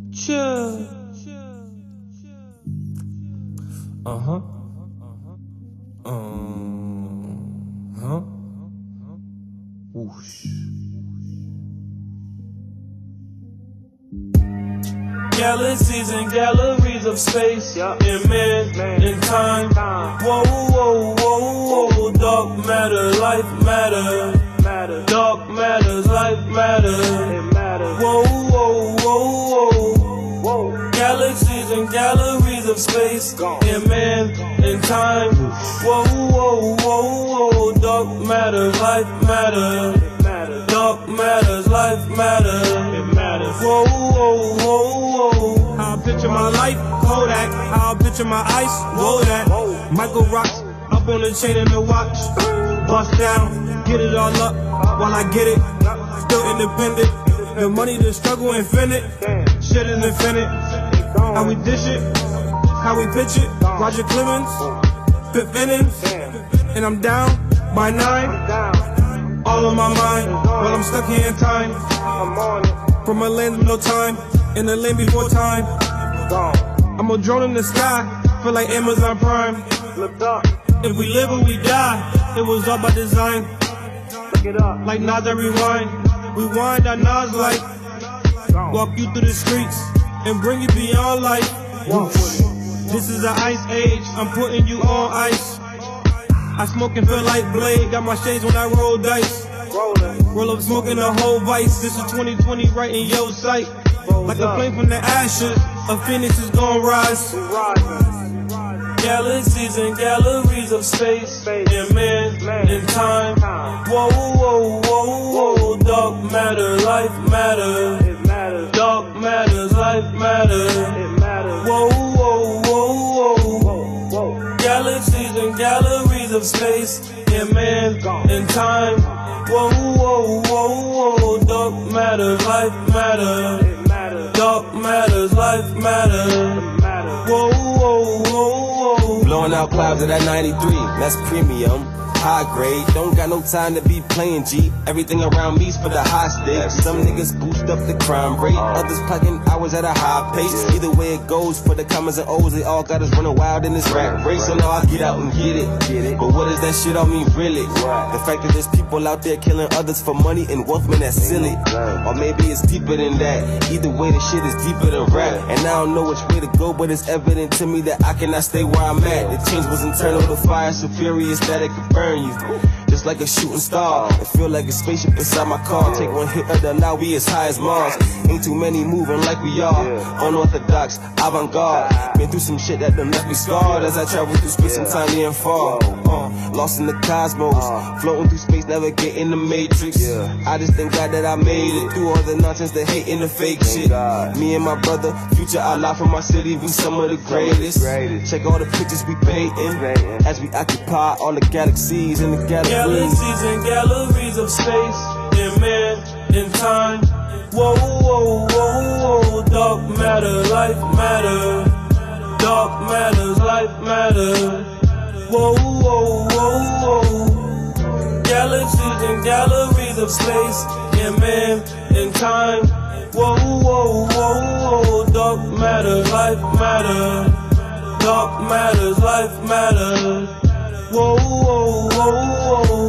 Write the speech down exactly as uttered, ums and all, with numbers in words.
chill. Uh-huh. Um, huh? Whoosh. Galaxies and galleries of space, in man, in time. Whoa, whoa, whoa, whoa. Dark matter, life matter. Dark matters, life matter. Whoa, whoa, whoa, whoa. Galaxies and galleries of space, in man, in time. Whoa, whoa, whoa, whoa. Dark matters, life matter. Dark matters, life matter. Whoa, whoa, whoa, whoa. How I picture my life, Kodak. How I picture my ice, whoa that. Michael rocks, up on the chain and the watch. Bust down, get it all up while I get it. Still independent. The money, the struggle, infinite. Shit is infinite. How we dish it, how we pitch it. Roger Clemens, fifth innings, and I'm down by nine. All on my mind while I'm stuck here in time. From a land with no time, in the lane before time. I'm a drone in the sky, feel like Amazon Prime. If we live or we die, it was all by design. Like Nas, I rewind, rewind our Nas like. Walk you through the streets and bring you beyond life. This is the ice age, I'm putting you on ice. I smoke and feel like Blade, got my shades when I roll dice. Roll up smoking a whole vice, this is twenty twenty right in your sight. Like a flame from the ashes, a phoenix is gonna rise. Galaxies and galleries of space, in man, in time. Whoa, whoa, whoa, whoa. Dark matter, life matter. Dark matters, life matter. Whoa, whoa, whoa, whoa. Galaxies and galleries of space, in man, in time. Whoa, whoa, whoa, whoa. Dark matters, life matter. Dark matters, life matter. Whoa, whoa, whoa, whoa. Blowing out clouds of that ninety-three, that's premium. High grade, don't got no time to be playing G. Everything around me's for the high stakes. Some niggas boost up the crime rate, others packing hours at a high pace. Either way it goes, for the commas and O's, they all got us running wild in this rap race. So now I get out and get it. But what does that shit all mean really? The fact that there's people out there killing others for money and wealth, man, that's silly. Or maybe it's deeper than that. Either way, the shit is deeper than rap. And I don't know which way to go, but it's evident to me that I cannot stay where I'm at. The change was internal, the fire so furious that it could burn you. Just like a shooting star, it feel like a spaceship inside my car. Take one hit of the now we as high as Mars. Ain't too many moving like we are. Unorthodox, avant-garde. Been through some shit that done left me scarred as I travel through space and time and far. Uh, lost in the cosmos, floating through space, never getting the matrix. I just thank God that I made it through all the nonsense, the hate and the fake shit. Me and my brother, future I lie from my city, we some of the greatest. Check all the pictures we painting as we occupy all the galaxies and the galaxies. Galaxies and galleries of space, in man, in time. Whoa, whoa, whoa, whoa. Dark matter, life matter. Dark matters, life matter. Whoa, whoa, whoa, whoa. Galaxies and galleries of space, in man, in time. Whoa, whoa, whoa, whoa. Dark matter, life matter. Dark matters, life matter. Whoa, whoa, whoa, whoa.